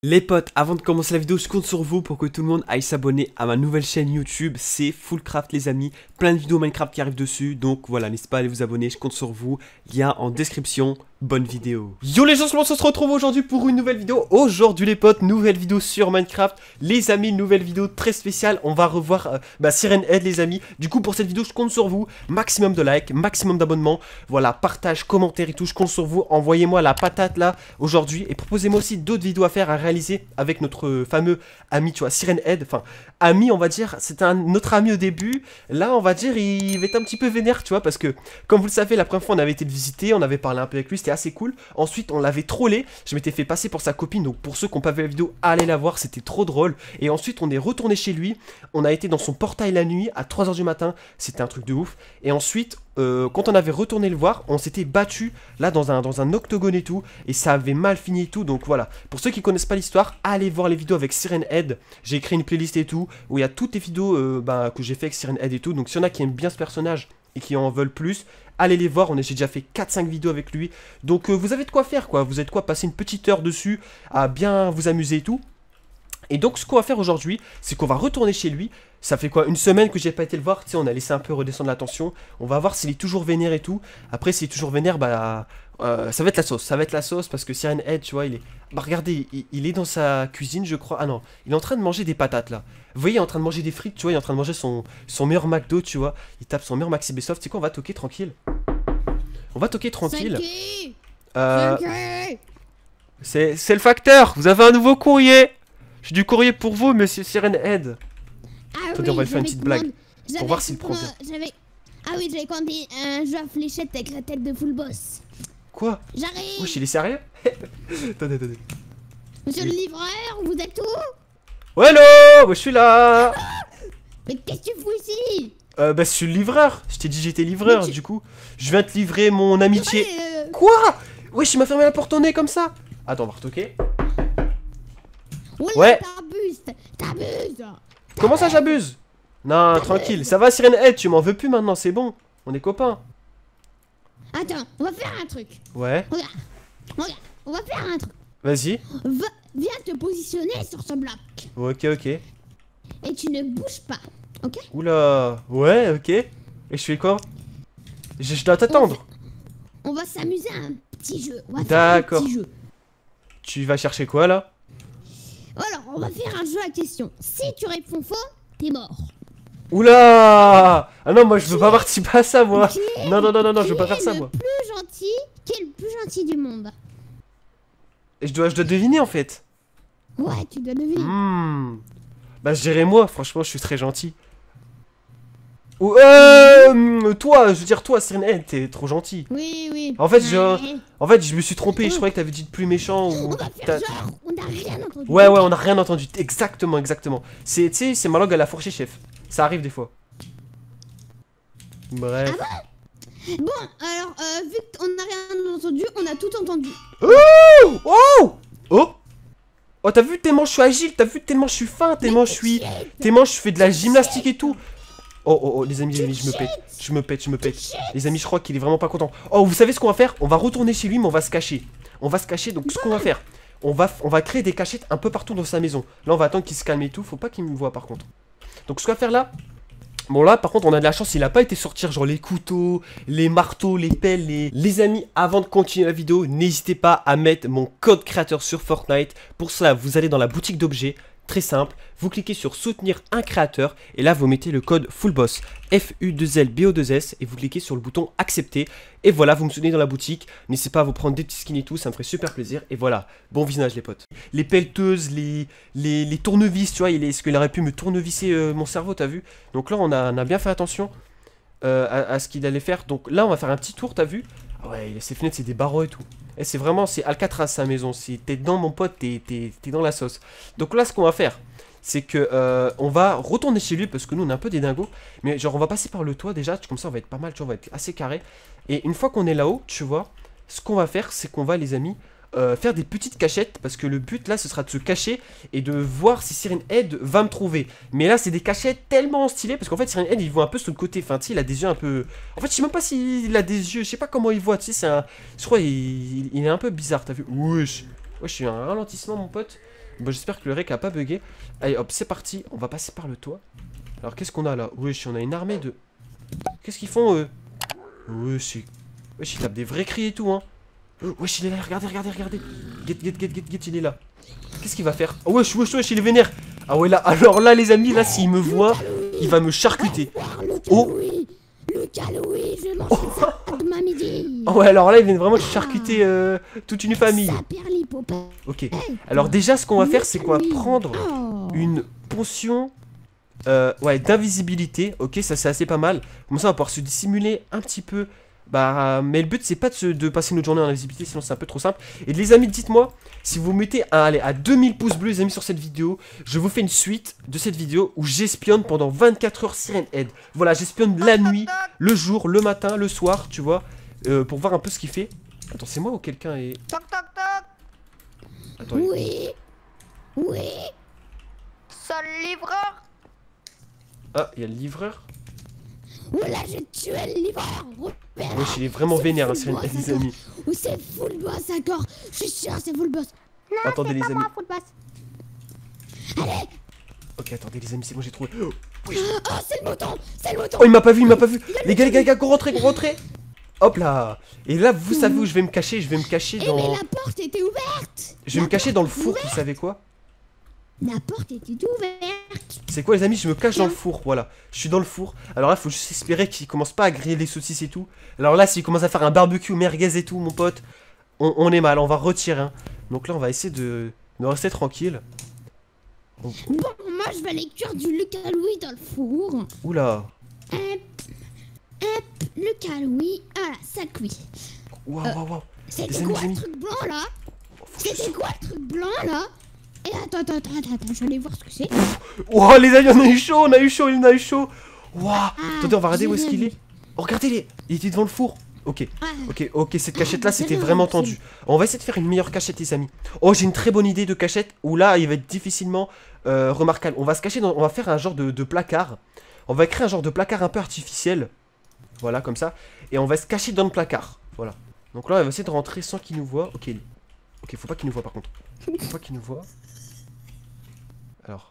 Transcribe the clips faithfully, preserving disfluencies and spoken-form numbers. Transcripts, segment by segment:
Les potes, avant de commencer la vidéo, je compte sur vous pour que tout le monde aille s'abonner à ma nouvelle chaîne YouTube. C'est Fullcraft les amis, plein de vidéos Minecraft qui arrivent dessus. Donc voilà, n'hésitez pas à aller vous abonner, je compte sur vous. Lien en description. Bonne vidéo. Yo les gens, on se retrouve aujourd'hui pour une nouvelle vidéo. Aujourd'hui les potes, nouvelle vidéo sur Minecraft. Les amis, nouvelle vidéo très spéciale. On va revoir euh, bah, Siren Head les amis. Du coup pour cette vidéo je compte sur vous. Maximum de likes, maximum d'abonnements. Voilà, partage, commentaire et tout, je compte sur vous. Envoyez-moi la patate là aujourd'hui. Et proposez-moi aussi d'autres vidéos à faire, à réaliser avec notre fameux ami, tu vois, Siren Head. Enfin, ami on va dire, c'était un notre ami au début. Là on va dire il va être un petit peu vénère, tu vois. Parce que comme vous le savez, la première fois on avait été le visiter, on avait parlé un peu avec lui, c'était assez cool. Ensuite on l'avait trollé, je m'étais fait passer pour sa copine. Donc pour ceux qui n'ont pas vu la vidéo, allez la voir, c'était trop drôle. Et ensuite on est retourné chez lui. On a été dans son portail la nuit à trois heures du matin. C'était un truc de ouf. Et ensuite euh, quand on avait retourné le voir, on s'était battu là dans un, dans un octogone et tout. Et ça avait mal fini et tout. Donc voilà, pour ceux qui connaissent pas l'histoire, allez voir les vidéos avec Siren Head. J'ai créé une playlist et tout où il y a toutes les vidéos euh, bah, que j'ai fait avec Siren Head et tout. Donc s'il y en a qui aiment bien ce personnage et qui en veulent plus, allez les voir. On a j'ai déjà fait quatre cinq vidéos avec lui. Donc euh, vous avez de quoi faire quoi. Vous avez de quoi passer une petite heure dessus à bien vous amuser et tout. Et donc ce qu'on va faire aujourd'hui, c'est qu'on va retourner chez lui. Ça fait quoi, une semaine que j'ai pas été le voir. Tu sais, on a laissé un peu redescendre la tension. On va voir s'il est toujours vénère et tout. Après s'il est toujours vénère, bah euh, ça va être la sauce. Ça va être la sauce parce que Siren Head, tu vois, il est... Bah regardez, il, il est dans sa cuisine je crois. Ah non, il est en train de manger des patates là. Vous voyez, il est en train de manger des frites, tu vois. Il est en train de manger son, son meilleur McDo, tu vois. Il tape son meilleur Maxi Best-of. Tu sais quoi, on va toquer tranquille. On va toquer tranquille. Euh... C'est le facteur. Vous avez un nouveau courrier. J'ai du courrier pour vous, monsieur Siren Head. Ah Attendez, oui, on va lui faire une petite blague. Pour voir s'il prend bien. Ah oui, j'avais commandé un jeu à fléchettes avec la tête de Full Boss. Quoi? J'arrive. Wesh, il est sérieux? Attendez, attendez. Monsieur le livreur, vous êtes où? Hello, moi je suis là. Mais qu'est-ce que tu fous ici? Euh, bah, je suis le livreur. Je t'ai dit j'étais livreur, tu... du coup. Je viens te livrer mon amitié. Ouais, euh... Quoi? Wesh, il m'a fermé la porte au nez comme ça. Attends, on va retoquer. Ouais, ouais. T'abuses, t'abuses. Comment ça, j'abuse? Non, tranquille. Ça va, Siren Head, tu m'en veux plus maintenant, c'est bon. On est copains. Attends, on va faire un truc. Ouais. Regarde, regarde, on va faire un truc. Vas-y. Va, viens te positionner sur ce bloc. Ok, ok. Et tu ne bouges pas, ok? Oula. Ouais, ok. Et je fais quoi? Je, je dois t'attendre. On va s'amuser à un petit jeu. D'accord. Tu vas chercher quoi là? Alors, on va faire un jeu à question. Si tu réponds faux, t'es mort. Oula! Ah non, moi je veux pas participer à ça, moi. Non, non, non, non, non, je veux pas faire ça, moi. Qui est le plus gentil? Qui est le plus gentil du monde? Et je dois, je dois deviner en fait. Ouais, tu dois deviner. Hmm. Bah, je dirais moi, franchement, je suis très gentil. Ou euh, toi, je veux dire toi, Siren Head, t'es trop gentil. Oui, oui. En fait, je, en fait, je me suis trompé. Je croyais que t'avais dit de plus méchant ou. On va faire genre, on n'a rien entendu. Ouais, ouais, on n'a rien entendu. Exactement, exactement. C'est, tu sais, c'est ma langue à la fourchée, chef. Ça arrive des fois. Bref. Ah bon, bon, alors, euh, vu qu'on n'a rien entendu, on a tout entendu. Oh, oh, oh. Oh, t'as vu tellement je suis agile, t'as vu tellement je suis fin, tellement je suis, tellement je fais de la gymnastique et tout. Oh, oh, oh, les amis, les amis, je me pète, je me pète, je me pète. Les amis, je crois qu'il est vraiment pas content. Oh, vous savez ce qu'on va faire? On va retourner chez lui, mais on va se cacher. On va se cacher, donc ce qu'on va faire, on va, on va créer des cachettes un peu partout dans sa maison. Là, on va attendre qu'il se calme et tout, faut pas qu'il me voit par contre. Donc ce qu'on va faire là, bon là, par contre, on a de la chance, il a pas été sortir genre les couteaux, les marteaux, les pelles, les... Les amis, avant de continuer la vidéo, n'hésitez pas à mettre mon code créateur sur Fortnite. Pour cela, vous allez dans la boutique d'objets. Très simple, vous cliquez sur soutenir un créateur et là vous mettez le code FULLBOSS F U deux L B O deux S et vous cliquez sur le bouton accepter et voilà, vous me soutenez dans la boutique. N'hésitez pas à vous prendre des petits skins et tout, ça me ferait super plaisir. Et voilà, bon visionnage les potes. Les pelleteuses, les, les, les tournevis, tu vois, il est, est-ce qu'il aurait pu me tournevisser euh, mon cerveau, t'as vu? Donc là on a, on a bien fait attention euh, à, à ce qu'il allait faire. Donc là on va faire un petit tour, t'as vu? Ouais, ces fenêtres c'est des barreaux et tout. Et c'est vraiment, c'est Alcatraz sa maison. Si t'es dedans mon pote, t'es dans la sauce. Donc là ce qu'on va faire, c'est que euh, on va retourner chez lui parce que nous on est un peu des dingos. Mais genre on va passer par le toit déjà, comme ça on va être pas mal, tu vois, on va être assez carré. Et une fois qu'on est là-haut, tu vois, ce qu'on va faire, c'est qu'on va les amis, euh, faire des petites cachettes. Parce que le but là ce sera de se cacher et de voir si Siren Head va me trouver. Mais là c'est des cachettes tellement stylées parce qu'en fait Siren Head il voit un peu sur le côté. Enfin tu sais il a des yeux un peu... En fait je sais même pas s'il a des yeux, je sais pas comment il voit. Tu sais c'est un... Je crois il, il est un peu bizarre, t'as vu? Wesh. Wesh, je suis un ralentissement mon pote. Bon, j'espère que le rec a pas bugué. Allez, hop, c'est parti. On va passer par le toit. Alors, qu'est-ce qu'on a là? Wesh, on a une armée de... Qu'est-ce qu'ils font, eux? Wesh, wesh, ils tapent des vrais cris et tout, hein. Wesh, il est là, regardez, regardez, regardez. Get, get, get, get, get, il est là. Qu'est-ce qu'il va faire? Oh, wesh, wesh, wesh, il est vénère. Ah ouais, là, alors là, les amis, là, s'il me voit, il va me charcuter. Oh, Lucas Louis, je mange oh. demain midi. Oh ouais, alors là, il vient vraiment de charcuter euh, toute une famille. Ok, alors déjà, ce qu'on va faire, c'est qu'on va prendre une potion euh, ouais, d'invisibilité. Ok, ça, c'est assez pas mal. Comme ça, on va pouvoir se dissimuler un petit peu. Bah, mais le but, c'est pas de, se, de passer notre journée en invisibilité, sinon c'est un peu trop simple. Et les amis, dites-moi, si vous mettez un, allez, à deux mille pouces bleus, les amis, sur cette vidéo, je vous fais une suite de cette vidéo où j'espionne pendant vingt-quatre heures Siren Head. Voilà, j'espionne la nuit, le jour, le matin, le soir, tu vois, euh, pour voir un peu ce qu'il fait. Attends, c'est moi ou quelqu'un est... Toc toc toc. Attends, oui. Oui. Seul livreur. Ah, il y a le livreur. Voilà, j'ai tué le livreur. Wesh, il est vraiment vénère, hein, Siren Head, les amis. Ou c'est full boss, d'accord. Je suis sûr, c'est full boss. Non, attendez, les pas amis. moi, full boss. Allez. Ok, attendez, les amis, c'est moi, j'ai trouvé. Oh, oh c'est le mouton. C'est le mouton. Oh, il m'a pas vu, il m'a pas vu. Les gars, les gars, les gars, go rentrer, go rentrer. Hop là. Et là, vous savez où je vais me cacher? Je vais me cacher dans... Eh mais la porte était ouverte. Je vais me cacher dans le four, vous savez quoi? La porte était ouverte. C'est quoi les amis? Je me cache dans le four, voilà. Je suis dans le four. Alors là, faut juste espérer qu'il commence pas à griller les saucisses et tout. Alors là, s'il commence à faire un barbecue merguez et tout, mon pote, on, on est mal, on va retirer. Hein. Donc là, on va essayer de, de rester tranquille. Bon, moi, je vais aller cuire du Lucas Louis dans le four. Oula. Hop, hop, Lucas Louis. Voilà, ça cuit. Waouh, waouh, waouh. C'était quoi le truc blanc là? C'était quoi le truc blanc là? Et attends, attends, attends, attends, je vais aller voir ce que c'est. Wow, les amis, on a eu chaud, on a eu chaud, on a eu chaud. Waouh. Ah, attendez, on va regarder où est-ce qu'il est. Oh, regardez-les. Il était devant le four. Ok, ah, ok, ok, cette cachette là ah, c'était non, vraiment tendu. On va essayer de faire une meilleure cachette, les amis. Oh, j'ai une très bonne idée de cachette où là il va être difficilement euh, remarquable. On va se cacher dans. On va faire un genre de, de placard. On va créer un genre de placard un peu artificiel. Voilà, comme ça. Et on va se cacher dans le placard. Voilà. Donc là, on va essayer de rentrer sans qu'il nous voit. Ok, ok, faut pas qu'il nous voit par contre. Faut pas qu'il nous voit. Alors.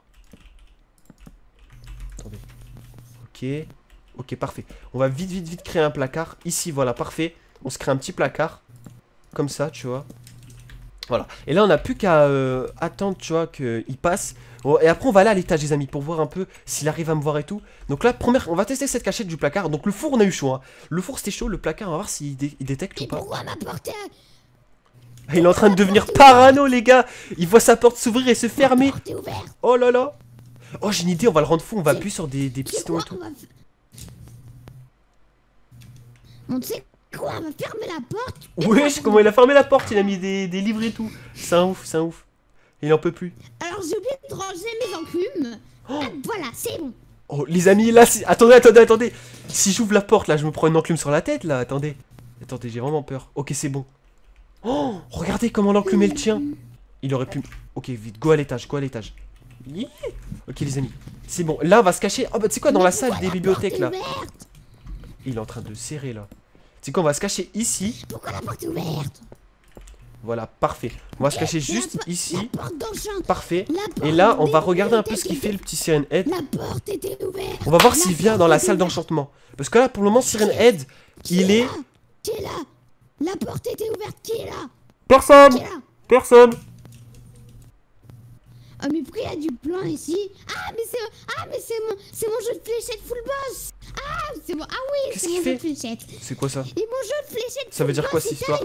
Attendez. Ok. Ok, parfait. On va vite, vite, vite créer un placard. Ici, voilà, parfait. On se crée un petit placard. Comme ça, tu vois. Voilà. Et là, on n'a plus qu'à euh, attendre, tu vois, qu'il passe. Bon, et après, on va aller à l'étage, les amis, pour voir un peu s'il arrive à me voir et tout. Donc là, première, on va tester cette cachette du placard. Donc le four, on a eu chaud. Hein. Le four, c'était chaud. Le placard, on va voir s'il dé il détecte ou pas. Pourquoi ma porte Il est en train de devenir parano, les gars. Il voit sa porte s'ouvrir et se fermer. Oh là là. Oh, j'ai une idée, on va le rendre fou. On va appuyer sur des, des pistons et tout. On sait quoi, on va fermer la porte. Wesh, comment il a fermé la porte? Il a mis des, des livres et tout. C'est un ouf, c'est un ouf. Il en peut plus. Alors j'ai oublié de ranger mes enclumes. Oh. Ah, voilà, c'est bon. Oh, les amis, là, attendez, attendez, attendez. Si j'ouvre la porte, là, je me prends une enclume sur la tête, là. Attendez. Attendez, j'ai vraiment peur. Ok, c'est bon. Oh, regardez comment l'enclume est le tien. Il aurait pu... Ok, vite, go à l'étage, go à l'étage. Yeah. Ok, les amis. C'est bon. Là, on va se cacher. Oh, bah, tu sais quoi, dans la salle des bibliothèques, là. Il est en train de serrer, là. Tu sais quoi, on va se cacher ici. Pourquoi la porte est ouverte? Voilà, parfait. On va se cacher juste ici. La parfait. Et là, on va regarder un peu ce qu'il fait, le petit Siren Head. La porte était ouverte. On va voir s'il vient dans la salle d'enchantement. Parce que là, pour le moment, Siren Head, il est... Qui est là? La porte était ouverte, qui est là? Personne. Qui est là? Personne. Oh mais pourquoi il y a du plan ici? Ah mais c'est ah mais c'est mon c'est mon jeu de fléchette full boss. Ah c'est bon. Ah oui, c'est mon jeu de fléchette. C'est quoi ça? Et mon jeu de fléchette. Ça veut dire quoi cette histoire?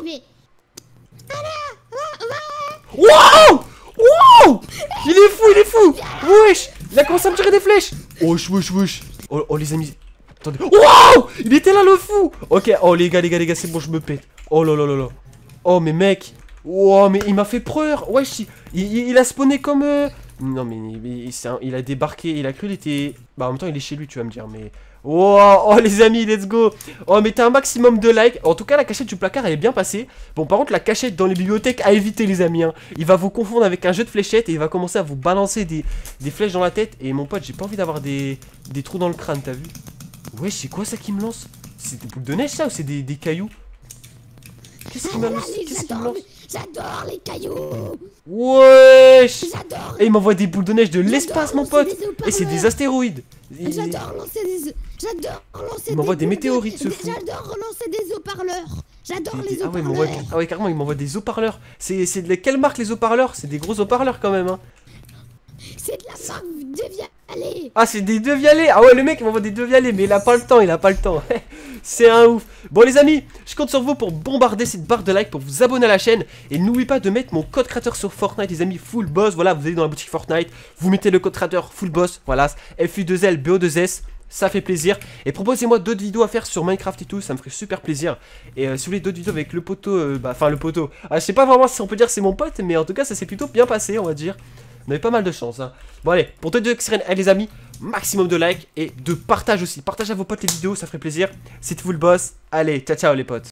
Waouh! Waouh! Il est fou, il est fou! Wesh! Il a commencé à me tirer des flèches! Wesh, wesh, wesh! Oh, oh les amis. Attendez. Waouh! Il était là le fou! Ok, oh les gars, les gars, les gars, c'est bon, je me pète. Oh là là là là. Oh mais mec. Oh mais il m'a fait peur. Wesh, il, il, il a spawné comme... Euh... Non mais il, il, un, il a débarqué, il a cru qu'il était... Bah en même temps il est chez lui, tu vas me dire, mais... Oh, oh les amis, let's go. Oh mettez un maximum de likes. En tout cas la cachette du placard elle est bien passée. Bon par contre la cachette dans les bibliothèques à éviter les amis hein. Il va vous confondre avec un jeu de fléchettes et il va commencer à vous balancer des, des flèches dans la tête. Et mon pote j'ai pas envie d'avoir des, des trous dans le crâne, t'as vu? Ouais, c'est quoi ça qui me lance? C'est des boules de neige ça ou c'est des, des cailloux? Qu'est-ce qui me lance? Qu'est-ce qui me lance? J'adore les cailloux. Wesh. J'adore. Et il m'envoie des boules de neige de l'espace, mon lancer pote. des Et c'est des haut-parleurs. astéroïdes. Et- J'adore lancer des... J'adore lancer Il m'envoie des boules de- météorites, ce des- fou. J'adore relancer des haut-parleurs. J'adore Des- les des- ah, ouais, il m'envoie- haut-parleurs. ah ouais, carrément, il m'envoie des haut-parleurs. C'est c'est de quelle marque les haut-parleurs? C'est des gros haut-parleurs quand même, hein. C'est de la marque Devialet. Ah, c'est des deux vialets. Ah ouais, le mec il m'envoie des deux vialets, mais il a pas le temps, il a pas le temps. C'est un ouf. Bon les amis, je compte sur vous pour bombarder cette barre de like, pour vous abonner à la chaîne. Et n'oubliez pas de mettre mon code créateur sur Fortnite, les amis, full boss. Voilà, vous allez dans la boutique Fortnite, vous mettez le code créateur full boss. Voilà, F U deux L B O deux S. Ça fait plaisir. Et proposez-moi d'autres vidéos à faire sur Minecraft et tout, ça me ferait super plaisir. Et euh, si vous voulez d'autres vidéos avec le poteau, euh, bah enfin le poteau. Ah, je sais pas vraiment si on peut dire c'est mon pote, mais en tout cas ça s'est plutôt bien passé, on va dire. On avait pas mal de chance, hein. Bon allez, pour toutes les sirènes, les amis, maximum de likes et de partage aussi. Partagez à vos potes les vidéos, ça ferait plaisir. C'est tout le boss. Allez, ciao ciao les potes.